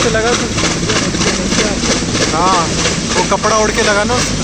से लगा तो। हाँ वो कपड़ा ओढ़ के लगा ना।